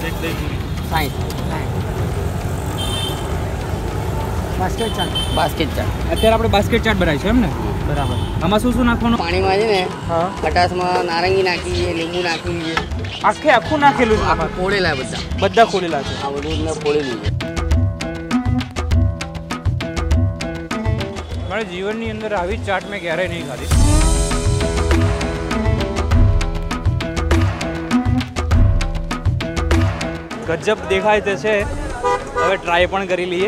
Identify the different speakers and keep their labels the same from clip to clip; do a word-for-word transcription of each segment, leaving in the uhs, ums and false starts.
Speaker 1: એક દહીં પૂરી
Speaker 2: સાઠ.
Speaker 3: Basket chaat.
Speaker 2: Basket chaat.
Speaker 1: અત્યારે આપણે બાસ્કેટ ચાટ બનાવી છે એમ ને? બરાબર. આમાં શું શું નાખવાનું?
Speaker 2: પાણીમાં છે ને
Speaker 1: હા,
Speaker 2: ખટાશમાં નારંગી નાખી છે, લીંબુ નાખી છે,
Speaker 1: આખે આખું નાખેલું છે આમાં?
Speaker 2: ફોડેલા બધા
Speaker 1: બધા ખોલેલા છે.
Speaker 2: આ બધું મેં ફોડેલું છે.
Speaker 1: મારા જીવનની અંદર આવી ચાટ મેં ક્યારેય નહીં ખાધી. ગજબ દેખાય તે છે. હવે ટ્રાય પણ કરી લઈએ.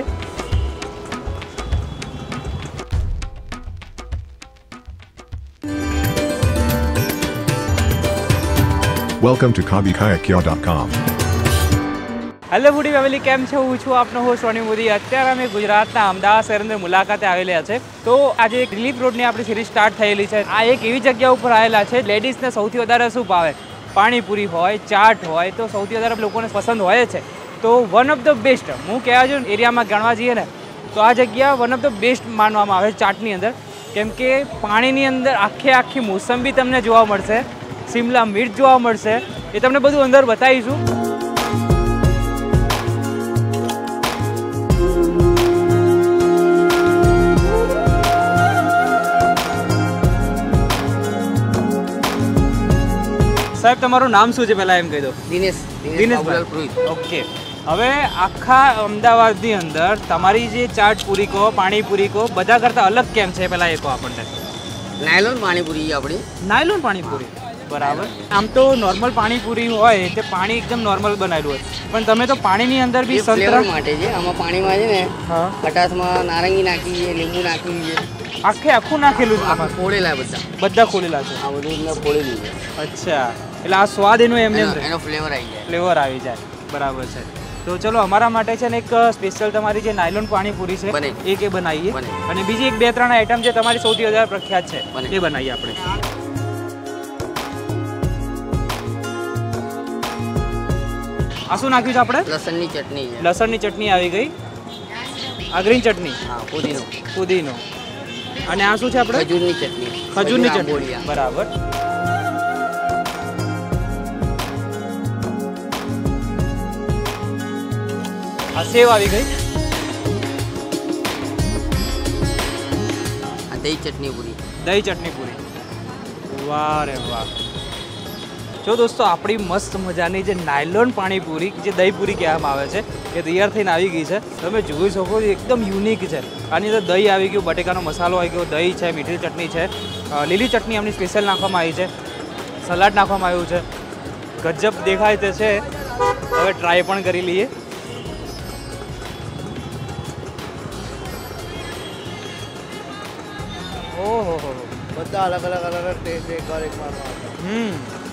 Speaker 4: Welcome to kabi kayakya dot com.
Speaker 1: Hello foodie family, કેમ છે? હું છું આપનો હોસ્ટ સોની મોદી. અત્યારે અમે ગુજરાતના અમદાવાદ શહેરની અંદર મુલાકાતે આવેલા છે. તો આજે એક રિલીફ રોડની આપણી સિરીઝ સ્ટાર્ટ થયેલી છે. આ એક એવી જગ્યા ઉપર આવેલા છે, લેડીઝને સૌથી વધારે શું ભાવે? પાણીપુરી હોય, ચાટ હોય, તો સૌથી વધારે લોકોને પસંદ હોય છે. તો વન ઓફ ધ બેસ્ટ, હું કહેવા છું એરિયામાં ગણવા જઈએ ને તો આ જગ્યા વન ઓફ ધ બેસ્ટ માનવામાં આવે છે ચાટની અંદર. કેમ કે પાણીની અંદર આખે આખી મોસંબી તમને જોવા મળશે, શિમલા મિર્ચ જોવા મળશે. એ તમને બધું અંદર બતાવીશું. સાહેબ, તમારું નામ શું છે પહેલાં એમ કહી દો.
Speaker 2: દિનેશ
Speaker 1: દિનેશ ઓકે. હવે આખા અમદાવાદની અંદર તમારી જે ચાટ પૂરી કહો, પાણીપુરી કહો, બધા કરતાં અલગ કેમ છે પહેલાં એ કહો આપણને.
Speaker 2: નાયલોન પાણીપુરી આપણી.
Speaker 1: નાયલોન પાણીપુરી, બરાબર. આમ તો નોર્મલ પાણીપુરી હોય તે પાણી એકદમ નોર્મલ બનાવેલું હોય, પણ તમે તો પાણીની અંદર બી
Speaker 2: ફ્લેવર માટે છે. આમાં પાણીમાં છે ને
Speaker 1: હા,
Speaker 2: ખટાશમાં નારંગી નાખી છે, લીંબુ નાખી છે,
Speaker 1: આખે આખું નાખેલું છે આમાં?
Speaker 2: ફોડેલા બધા
Speaker 1: બધા ખોલેલા છે.
Speaker 2: આ બધું મેં ફોડેલું છે.
Speaker 1: અચ્છા, એટલે આ સ્વાદ એનો એમને
Speaker 2: એનો એનો ફ્લેવર આવી જાય.
Speaker 1: ફ્લેવર આવી જાય, બરાબર છે. તો ચલો, અમારા માટે છે ને એક સ્પેશિયલ તમારી જે નાયલોન પાણીપુરી છે
Speaker 2: બને.
Speaker 1: એક એ બનાવીએ,
Speaker 2: બને.
Speaker 1: અને બીજી એક બે ત્રણ આઈટમ જે તમારી સૌથી વધારે પ્રખ્યાત છે
Speaker 2: બને.
Speaker 1: એ બનાવીએ આપણે. આ શું નાખ્યું છે આપણે?
Speaker 2: લસણની ચટણી છે.
Speaker 1: લસણની ચટણી આવી ગઈ. આ ગ્રીન ચટણી,
Speaker 2: હા, પુદીનો.
Speaker 1: પુદીનો. અને આ શું છે આપણે?
Speaker 2: ખજૂરની ચટણી.
Speaker 1: ખજૂરની
Speaker 2: ખજૂર
Speaker 1: ચટણી,
Speaker 2: આંબોડિયા.
Speaker 1: બરાબર. આ સેવ આવી ગઈ.
Speaker 2: આ દહીં ચટણી પૂરી.
Speaker 1: દહીં ચટણી પૂરી. વાહ રે વાહ. જો દોસ્તો, આપણી મસ્ત મજાની જે નાયલોન પાણીપુરી, જે દહીં પૂરી કહેવામાં આવે છે, એ તૈયાર થઈને આવી ગઈ છે. તમે જોઈ શકો છો, એકદમ યુનિક છે. આની અંદર દહીં આવી ગયું, બટેકાનો મસાલો આવી ગયો, દહીં છે, મીઠી ચટણી છે, લીલી ચટણી એમની સ્પેશિયલ નાખવામાં આવી છે, સલાડ નાખવામાં આવ્યું છે. ગજબ દેખાય તે છે. હવે ટ્રાય પણ કરી લઈએ. ઓહો હો,
Speaker 3: બધા અલગ અલગ અલગ અલગ ટેસ્ટ એકવાર એક મારવા આવતા.
Speaker 1: હમ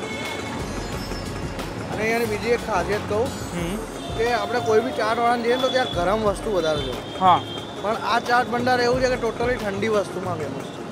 Speaker 3: અને અહીંયાની બીજી એક ખાસિયત કહું
Speaker 1: હમ
Speaker 3: કે આપણે કોઈ બી ચાટ વાળાને જઈએ ને તો ત્યાં ગરમ વસ્તુ વધારે જોઈએ,
Speaker 1: હા,
Speaker 3: પણ આ ચાટ ભંડાર એવું છે કે ટોટલી ઠંડી વસ્તુમાં ફેમસ છે.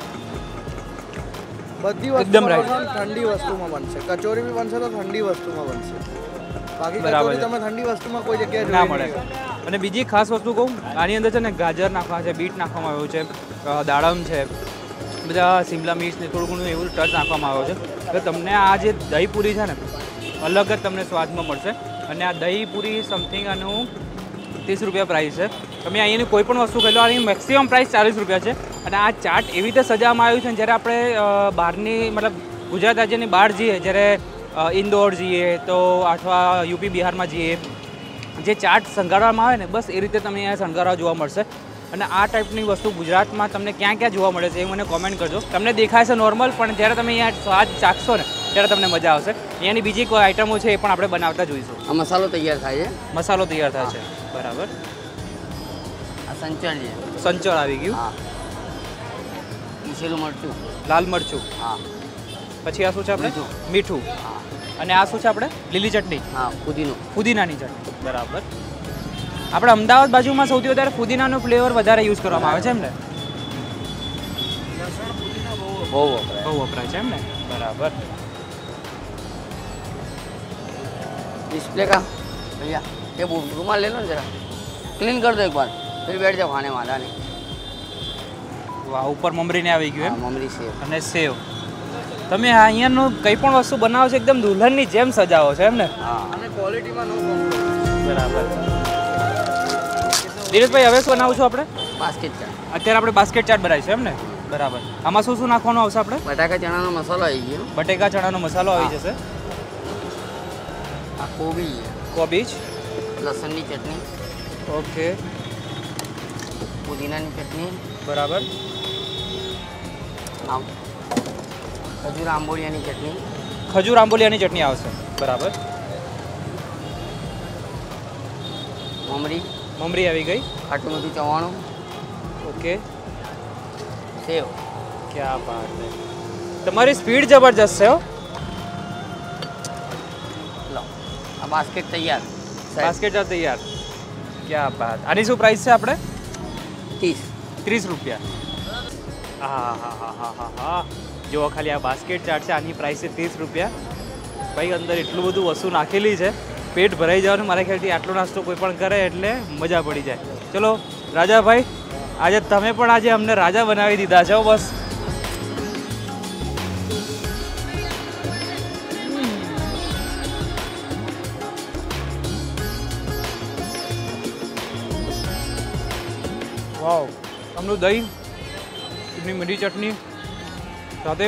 Speaker 3: બધી વસ્તુ
Speaker 1: એકદમ right.
Speaker 3: ઠંડી વસ્તુમાં બનશે. કચોરી બી બનશે તો ઠંડી વસ્તુમાં બનશે. બાકી
Speaker 1: બરાબર
Speaker 3: કચોરી
Speaker 1: છે.
Speaker 3: તમે ઠંડી વસ્તુમાં કોઈ જગ્યાએ
Speaker 1: ના
Speaker 3: જોઈ
Speaker 1: મળે.
Speaker 3: નહીં હોય.
Speaker 1: અને બીજી ખાસ વસ્તુ કહું, આની અંદર છે ને ગાજર નાખવા છે, બીટ નાખવામાં આવ્યું છે, અ, દાડમ છે, બધા શિમલા મિર્ચ ને થોડું ઘણું એવું ટચ નાખવામાં આવ્યો છે. તો તમને આ જે દહીં પૂરી છે ને અલગ જ તમને સ્વાદમાં મળશે. અને આ દહીં પૂરી સમથિંગ આનું ત્રીસ રૂપિયા પ્રાઇસ છે. તમે અહીંયાની કોઈ પણ વસ્તુ ખાઈ લો, આની મેક્સિમમ પ્રાઇસ ચાલીસ રૂપિયા છે. અને આ ચાટ એવી રીતે સજાવવામાં આવ્યું છે, જ્યારે આપણે અ, બહારની મતલબ ગુજરાત રાજ્યની બહાર જઈએ, જ્યારે અ, ઇન્દોર જઈએ તો અથવા યુપી બિહારમાં જઈએ, જે ચાટ શણગારવામાં આવે ને બસ એ રીતે તમને અહીંયા શણગારવા જોવા મળશે. અને આ ટાઈપની વસ્તુ ગુજરાતમાં તમને ક્યાં ક્યાં જોવા મળે છે એ મને કોમેન્ટ કરજો. તમને દેખાય છે નોર્મલ, પણ જ્યારે તમે અહીંયા સ્વાદ ચાખશો ને ત્યારે તમને મજા આવશે. અહીંયાની બીજી કોઈ આઈટમો છે એ પણ આપણે બનાવતા જોઈશું.
Speaker 2: આ મસાલો તૈયાર થાય છે.
Speaker 1: મસાલો તૈયાર થાય છે, બરાબર.
Speaker 2: આ સંચળ છે.
Speaker 1: સંચળ આવી ગયું.
Speaker 2: હા, પીસેલું મરચું.
Speaker 1: લાલ મરચું.
Speaker 2: હા,
Speaker 1: પછી આ શું છે આપણે?
Speaker 2: મીઠું.
Speaker 1: મીઠું.
Speaker 2: હા,
Speaker 1: અને આ શું છે આપણે? લીલી ચટણી.
Speaker 2: હા, પુદીનો.
Speaker 1: ફુદીનાની ચટણી, બરાબર. આપણે અમદાવાદ બાજુમાં સૌથી વધારે ફુદીનાનો ફ્લેવર વધારે યુઝ કરવામાં આવે છે એમ ને?
Speaker 2: બહુ વપરાય.
Speaker 1: બહુ વપરાય છે એમ ને, બરાબર.
Speaker 2: डिस्प्ले का भैया ये वो रुमाल ले लो ना जरा, क्लीन कर दो एक बार, फिर बैठ जाओ खाने वाला नहीं.
Speaker 1: વાહ, ઉપર મમરીને આવી ગયું
Speaker 2: हाँ,
Speaker 1: એમ,
Speaker 2: ममरी सेव.
Speaker 1: અને સેવ. તમે અહીંયાનું કંઈ પણ વસ્તુ બનાવો છો એકદમ દુલ્હનની જેમ સજાવો છો એમ ને?
Speaker 2: હા
Speaker 3: અને ક્વોલિટીમાં નો કોમ્પ્રોમાઇઝ.
Speaker 1: બરાબર. ધીરજભાઈ હવે શું બનાવું છું આપણે?
Speaker 2: બાસ્કેટ ચાટ.
Speaker 1: અત્યારે આપણે બાસ્કેટ ચાટ બનાવીશું એમ ને? બરાબર. આમાં શું શું નાખવાનું આવશે આપણે?
Speaker 2: બટાકા ચણાનો મસાલો આવી ગયો.
Speaker 1: બટેકા ચણાનો મસાલો આવી જશે,
Speaker 2: આ કોબી,
Speaker 1: કોબીજ,
Speaker 2: લસણની ચટણી,
Speaker 1: ઓકે,
Speaker 2: પુદીનાની ચટણી,
Speaker 1: બરાબર,
Speaker 2: આમ ખજૂર આંબોળિયાની ચટણી,
Speaker 1: ખજૂર આંબોલિયાની ચટણી આવશે, બરાબર,
Speaker 2: મમરી,
Speaker 1: મમરી આવી ગઈ,
Speaker 2: ખાટું મીઠું ચવાણું,
Speaker 1: ઓકે.
Speaker 2: સેવ.
Speaker 1: ક્યાં બાત છે, તમારી સ્પીડ જબરજસ્ત છે હો.
Speaker 2: લો આ બાસ્કેટ તૈયાર.
Speaker 1: બાસ્કેટ ચાટ તૈયાર. ક્યાં બાત. આની શું પ્રાઇસ છે આપણે?
Speaker 2: ત્રીસ.
Speaker 1: ત્રીસ રૂપિયા. હા હા હા હા હા હા જો ખાલી આ બાસ્કેટ ચાટ છે, આની પ્રાઇસ છે ત્રીસ રૂપિયા. ભાઈ અંદર એટલું બધું વસ્તુ નાખેલી છે, પેટ ભરાઈ જવાનું. મારા ખ્યાલથી આટલો નાસ્તો કોઈ પણ કરે એટલે મજા પડી જાય. ચલો રાજાભાઈ, આજે તમે પણ આજે અમને રાજા બનાવી દીધા છે હો. બસ વાવ. આમનું દહીં, એમની મીઠી ચટણી સાથે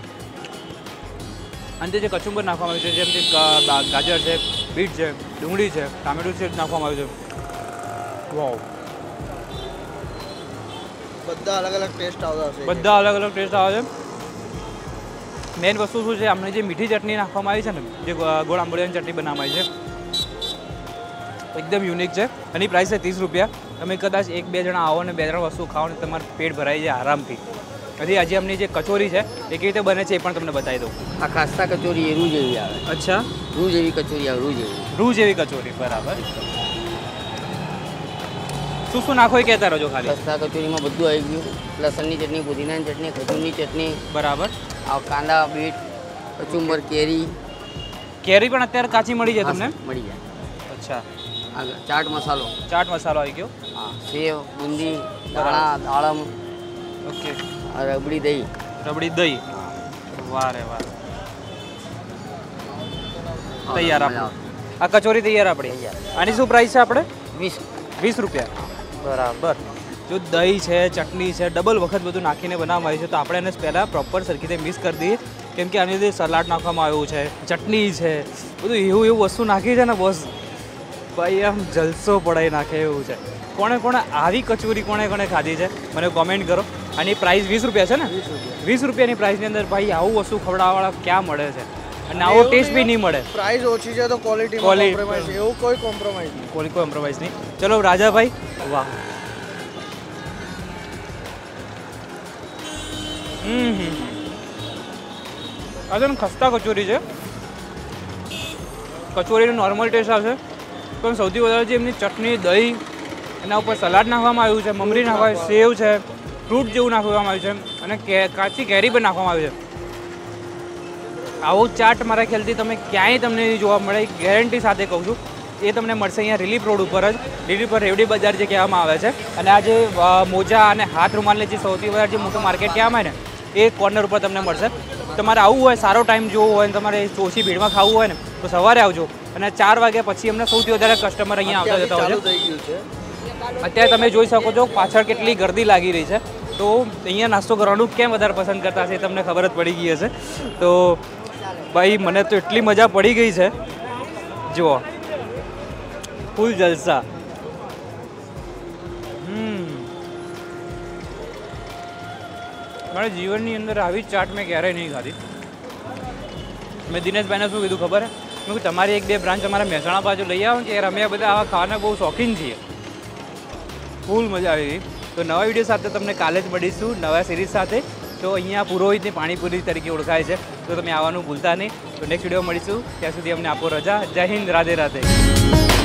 Speaker 1: અંતે જે કચુંબર નાખવામાં આવ્યું છે, જેમ કે ગા- ગાજર છે, બીટ છે, ડુંગળી છે, ટામેટું છે નાખવામાં આવ્યું છે. વાવ.
Speaker 3: બધા અલગ અલગ ટેસ્ટ આવતા હશે.
Speaker 1: બધા અલગ અલગ ટેસ્ટ આવે છે. મેઇન વસ્તુ શું છે, આપણે જે મીઠી ચટણી નાખવામાં આવી છે ને, જે ગો- ગોળ આંબોળિયાની ચટણી બનાવવામાં આવી છે, એકદમ યુનિક છે. એની પ્રાઇસ છે ત્રીસ રૂપિયા. તમે કદાચ એક બે જણા આવો ને બે ત્રણ વસ્તુ ખાઓ ને તમારું પેટ ભરાઈ જાય આરામથી. હજી આજે અમની જે કચોરી છે એ કેવી રીતે બને છે એ પણ તમને બતાવી દઉં.
Speaker 2: આ ખાસ્તા કચોરી એ રૂ જેવી આવે.
Speaker 1: અચ્છા,
Speaker 2: રૂ જેવી કચોરી આવે, રૂ જેવી.
Speaker 1: રૂ જેવી કચોરી, બરાબર. શું શું નાખો એ કહેતા રહેજો ખાલી.
Speaker 2: ખસ્તા કચોરીમાં બધું આવી ગયું. લસણની ચટણી, પુદીનાની ચટણી, ખજૂરની ચટણી,
Speaker 1: બરાબર.
Speaker 2: આ કાંદા, બીટ, કચુંબર, કેરી.
Speaker 1: કેરી પણ અત્યારે કાચી મળી જાય તમને?
Speaker 2: મળી જાય.
Speaker 1: અચ્છા,
Speaker 2: આગળ ચાટ મસાલો,
Speaker 1: ચાટ મસાલો આવી ગયો,
Speaker 2: હા, સેવ, બુંદી, દાણા, દાળમ,
Speaker 1: ઓકે,
Speaker 2: આ રબડી દહીં.
Speaker 1: રબડી દહીં, વાહ રે વાહ. તૈયાર આપણું આ કચોરી તૈયાર આપણી.
Speaker 2: તૈયાર.
Speaker 1: આની શું પ્રાઇસ છે આપણે?
Speaker 2: વીસ.
Speaker 1: વીસ રૂપિયા. બરાબર. જો દહીં છે, ચટણી છે, ડબલ વખત બધું નાખીને બનાવવામાં આવ્યું છે, તો આપણે એને પહેલાં પ્રોપર સરખી રીતે મિક્સ કરી દઈએ. કેમ કે આની અંદર સલાડ નાખવામાં આવ્યું છે, ચટણી છે, બધું એવું એવું વસ્તુ નાખી છે ને બસ ભાઈ આમ જલસો પડાવી નાખે એવું છે. કોણે કોણે આવી કચોરી કોણે કોણે ખાધી છે મને કોમેન્ટ કરો. આની પ્રાઇસ વીસ રૂપિયા છે ને? વીસ રૂપિયાની પ્રાઇસની અંદર ભાઈ આવું વસ્તુ ખવડાવવાળા ક્યાં મળે છે? અને આવો ટેસ્ટ બી નહીં મળે.
Speaker 3: પ્રાઇસ ઓછી છે તો ક્વોલિટીમાં
Speaker 1: Quality-
Speaker 3: કોમ્પ્રોમાઇઝ, એવું કોઈ કોમ્પ્રોમાઇઝ નહીં.
Speaker 1: કોઈ કોમ્પ્રોમાઇઝ નહીં. ચલો રાજાભાઈ, વાહ. હમ હમ આ છે ને ખસ્તા કચોરી છે. કચોરીનો નોર્મલ ટેસ્ટ આવશે, પણ સૌથી વધારે જે એમની ચટણી, દહીં, એના ઉપર સલાડ નાખવામાં આવ્યું છે, મમરી નાખવામાં આવી, સેવ છે, ફ્રૂટ જેવું નાખવામાં આવ્યું છે, અને કે કાચી કેરી પણ નાખવામાં આવી છે. આવો ચાટ મારા ખ્યાલથી તમે ક્યાંય તમને નહીં જોવા મળે, ગેરંટી સાથે કહું છું. એ તમને મળશે અહીંયા રિલીફ રોડ ઉપર જ, રિલીફ પર રેવડી બજાર જે કહેવામાં આવે છે. અને આ જે અ, મોજા અને હાથ રૂમાલને જે સૌથી વધારે જે મોટું માર્કેટ કહેવામાં આવે ને, એ કોર્નર ઉપર તમને મળશે. તમારે આવવું હોય, સારો ટાઈમ જોવો હોય, તમારે ઓછી ભીડમાં ખાવું હોય ને, તો સવારે આવજો. અને ચાર વાગ્યા પછી અમને સૌથી વધારે કસ્ટમર અહીંયા આવતા જતા હોય
Speaker 3: ચાલુ
Speaker 1: છે.
Speaker 3: થઈ ગયું છે.
Speaker 1: અત્યારે તમે જોઈ શકો છો પાછળ કેટલી ગર્દી લાગી રહી છે. તો અહીંયા નાસ્તો કરવાનું કેમ વધારે પસંદ કરતા હશે એ તમને ખબર જ પડી ગઈ હશે. તો ભાઈ મને તો એટલી મજા પડી ગઈ છે, જુઓ ફૂલ જલસા. હમ મારા જીવનની અંદર આવી ચાટ મેં ક્યારેય નહીં ખાધી. મેં દિનેશભાઈને શું કીધું ખબર હે? મેં કીધું તમારી એક બે બ્રાન્ચ અમારા મહેસાણા બાજુ લઈ આવો કે યાર અમે આ બધા આવા ખાવાના બહુ શોખીન છીએ. ફૂલ મજા આવી ગઈ. તો નવા વિડીયો સાથે તમને કાલે જ મળીશું, નવા સિરીઝ સાથે. તો અહીંયા પુરોહિતની પાણીપુરી તરીકે ઓળખાય છે, તો તમે આવવાનું ભૂલતા નહીં. તો નેક્સ્ટ વિડીયો મળીશું, ત્યાં સુધી અમને આપો રજા. જય હિન્દ, રાધે રાધે.